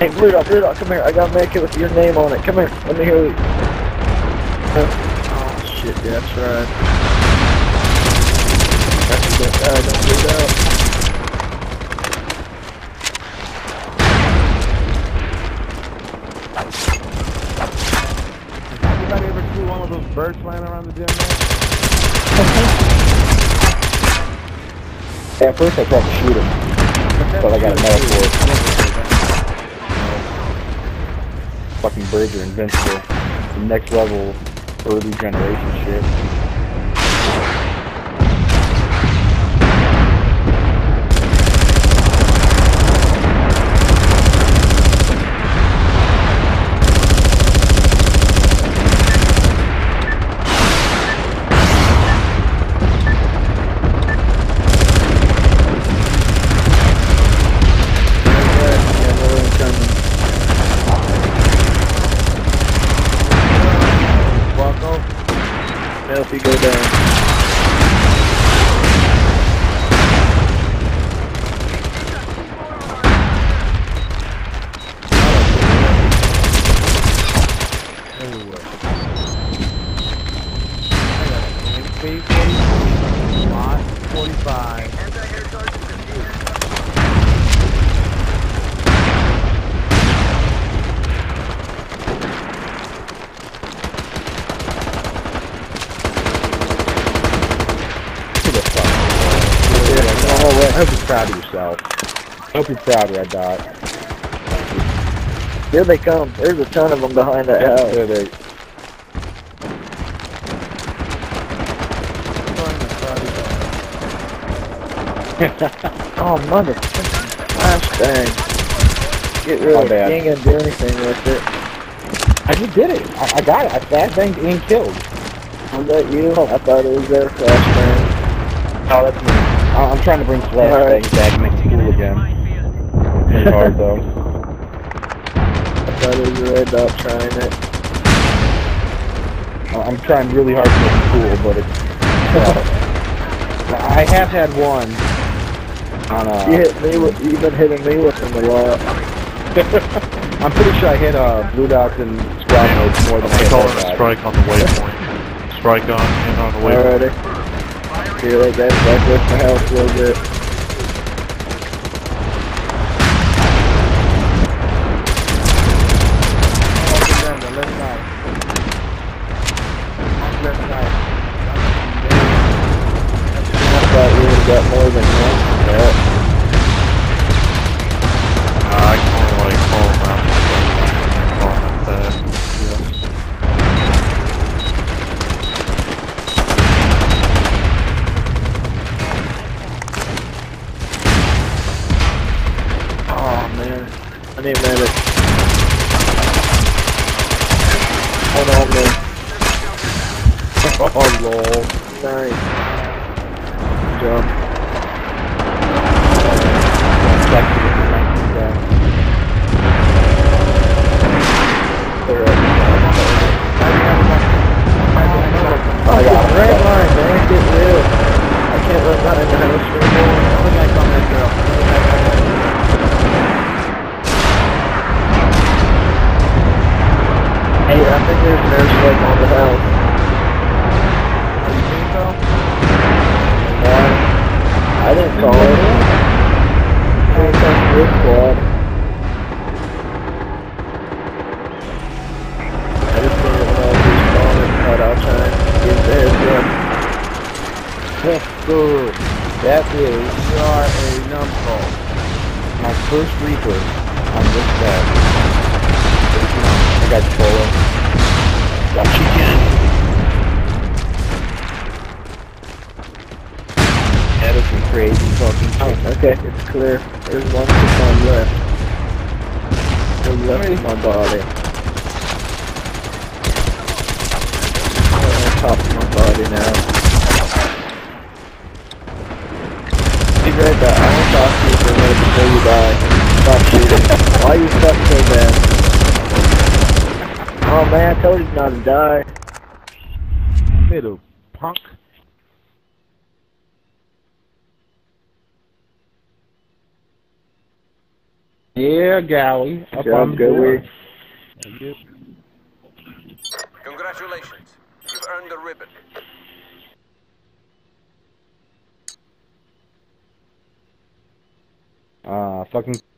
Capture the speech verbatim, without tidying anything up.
Hey, Blue Dog, Blue Dog, come here. I got a medkit with your name on it. Come here. Let me hear you. Oh, shit, yeah, that's right. That's a good guy. Don't do that. Anybody ever see one of those birds flying around the gym, man? Yeah, at first I tried to shoot him, but I got a medal for it. Fucking birds are invincible. It's the next level bird regeneration shit. If you go down. Anyway. I got an Lot forty-five. I hope you're proud of yourself. I hope you're proud of that dot. Here they come. There's a ton of them behind that Yeah, house. there they. Oh, mother. Gosh dang. Get rid My of it. bad. You ain't gonna do anything with it. I just did it. I, I got it. I fast banged and killed. Was that you? I thought it was their flashbang. Oh, that's me. I, I'm trying to bring flashbangs back and make it cool again. It's hard though. I thought it was a red dot trying it. Uh, I'm trying really hard to make it cool, but it's. Uh, I have had one on uh You hit me with, you've been hitting me with them a lot. I'm pretty sure I hit uh, Blue Dots and Squad Notes more than I I'm hit calling that a guy. strike on the waypoint. Strike on and on the waypoint. Alrighty. Here, let that back with the house a little bit. Left side. Left side. I thought we would've got more than one. Yeah. Uh, I can only like call them out. Call them that. Yeah. Oh man, I need medic. Hold on, man. Oh, lol. Nice. Good job. I got it. Red line, man, get real. I can't run behind the house anymore. Another guy coming, girl. Another guy coming. Hey, I think there's an airstrike on the house. Are you think so? Yeah. I didn't call it. I didn't come to this squad. I just seen it when I was respawning, but I'll try and give the heads up. Yes, sir. That is You are a numbskull. my first Reaper on this bed. I got Polo. Got you again. That is some crazy fucking shit. Oh, okay, it's clear. There's one person left. The left of my body. On top of my body now. Hey Red Dot, I want to talk to you for a minute before you die. Stop shooting. Why you suck so bad? Oh man, I told you not to die. Little punk. Yeah. Yeah, galley. Up Good on job, the good board. work. Thank you. Congratulations. You've earned the ribbon. Uh, fucking